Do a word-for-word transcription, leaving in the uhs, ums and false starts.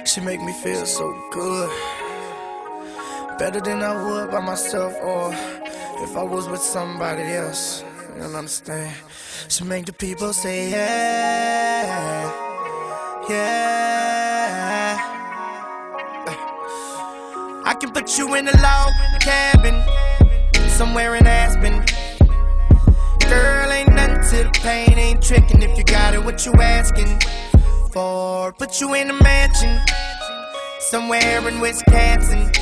She make me feel so good, better than I would by myself, or if I was with somebody else. You don't understand? She make the people say yeah, yeah. I can put you in a log cabin somewhere in Aspen. Girl, ain't nothing to the pain, ain't tricking if you got it, what you asking for? Put you in a mansion somewhere in Wisconsin.